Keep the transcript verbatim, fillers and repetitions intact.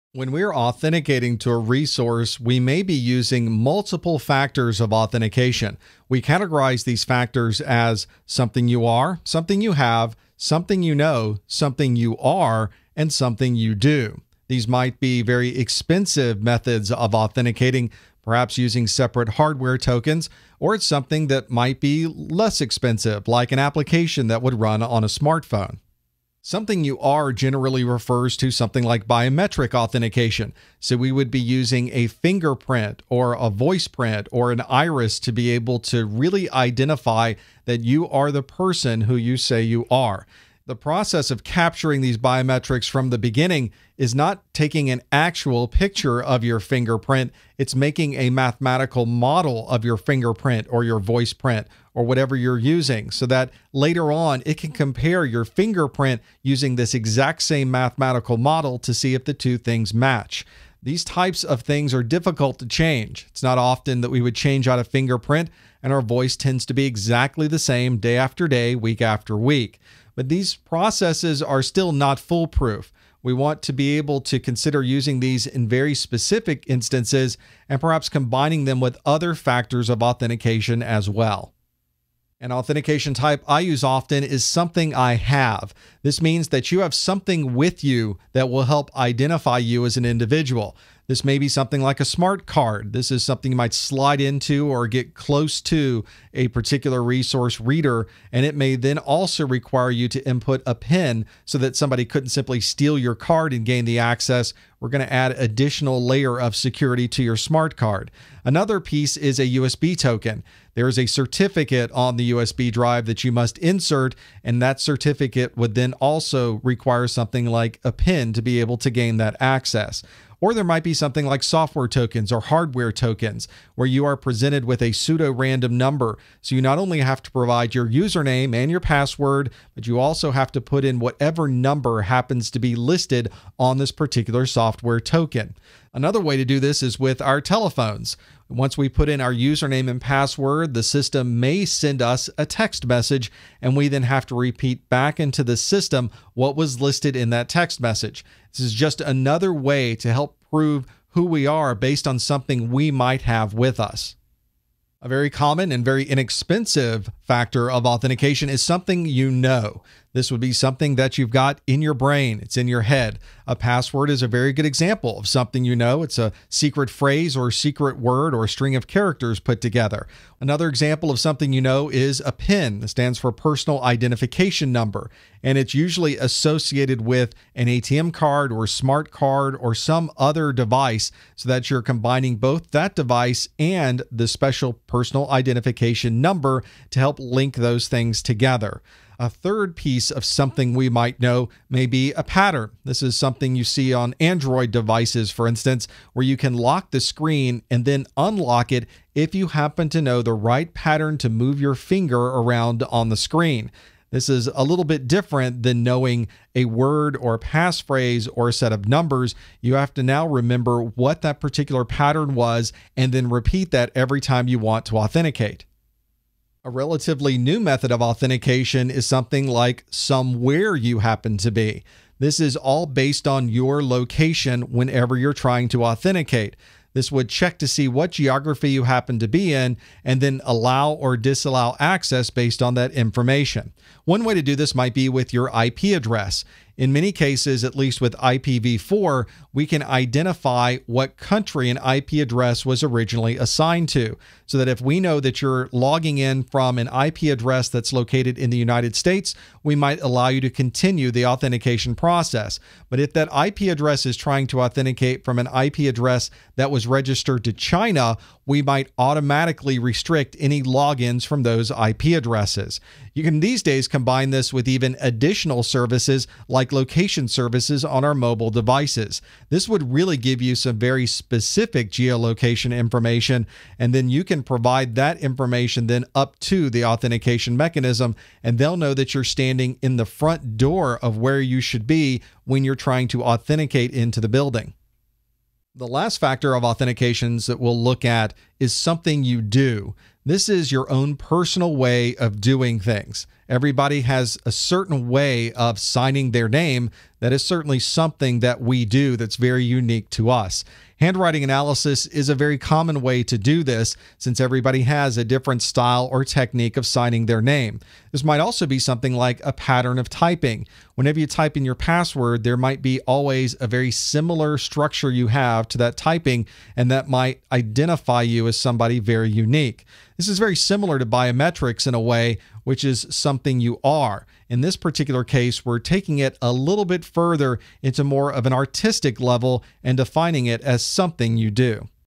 When we're authenticating to a resource, we may be using multiple factors of authentication. We categorize these factors as something you are, something you have, something you know, something you are, and something you do. These might be very expensive methods of authenticating, perhaps using separate hardware tokens, or it's something that might be less expensive, like an application that would run on a smartphone. Something you are generally refers to something like biometric authentication. So we would be using a fingerprint or a voice print or an iris to be able to really identify that you are the person who you say you are. The process of capturing these biometrics from the beginning is not taking an actual picture of your fingerprint. It's making a mathematical model of your fingerprint or your voice print or whatever you're using, so that later on it can compare your fingerprint using this exact same mathematical model to see if the two things match. These types of things are difficult to change. It's not often that we would change out a fingerprint, and our voice tends to be exactly the same day after day, week after week. But these processes are still not foolproof. We want to be able to consider using these in very specific instances and perhaps combining them with other factors of authentication as well. An authentication type I use often is something I have. This means that you have something with you that will help identify you as an individual. This may be something like a smart card. This is something you might slide into or get close to a particular resource reader, and it may then also require you to input a PIN so that somebody couldn't simply steal your card and gain the access. We're going to add additional layer of security to your smart card. Another piece is a U S B token. There is a certificate on the U S B drive that you must insert, and that certificate would then also require something like a PIN to be able to gain that access. Or there might be something like software tokens or hardware tokens, where you are presented with a pseudo-random number. So you not only have to provide your username and your password, but you also have to put in whatever number happens to be listed on this particular software token. Another way to do this is with our telephones. Once we put in our username and password, the system may send us a text message, and we then have to repeat back into the system what was listed in that text message. This is just another way to help prove who we are based on something we might have with us. A very common and very inexpensive factor of authentication is something you know. This would be something that you've got in your brain. It's in your head. A password is a very good example of something you know. It's a secret phrase or secret word or string of characters put together. Another example of something you know is a PIN. It stands for personal identification number, and it's usually associated with an A T M card or smart card or some other device, so that you're combining both that device and the special personal identification number to help link those things together. A third piece of something we might know may be a pattern. This is something you see on Android devices, for instance, where you can lock the screen and then unlock it if you happen to know the right pattern to move your finger around on the screen. This is a little bit different than knowing a word or a passphrase or a set of numbers. You have to now remember what that particular pattern was and then repeat that every time you want to authenticate. A relatively new method of authentication is something like somewhere you happen to be. This is all based on your location whenever you're trying to authenticate. This would check to see what geography you happen to be in and then allow or disallow access based on that information. One way to do this might be with your I P address. In many cases, at least with I P v four, we can identify what country an I P address was originally assigned to, so that if we know that you're logging in from an I P address that's located in the United States, we might allow you to continue the authentication process. But if that I P address is trying to authenticate from an I P address that was registered to China, we might automatically restrict any logins from those I P addresses. You can these days combine this with even additional services like location services on our mobile devices. This would really give you some very specific geolocation information, and then you can provide that information then up to the authentication mechanism, and they'll know that you're standing in the front door of where you should be when you're trying to authenticate into the building. The last factor of authentications that we'll look at is something you do. This is your own personal way of doing things. Everybody has a certain way of signing their name. that is certainly something that we do that's very unique to us. Handwriting analysis is a very common way to do this since everybody has a different style or technique of signing their name. This might also be something like a pattern of typing. Whenever you type in your password, there might be always a very similar structure you have to that typing, and that might identify you as somebody very unique. This is very similar to biometrics in a way, which is something you are. In this particular case, we're taking it a little bit further into more of an artistic level and defining it as something you do.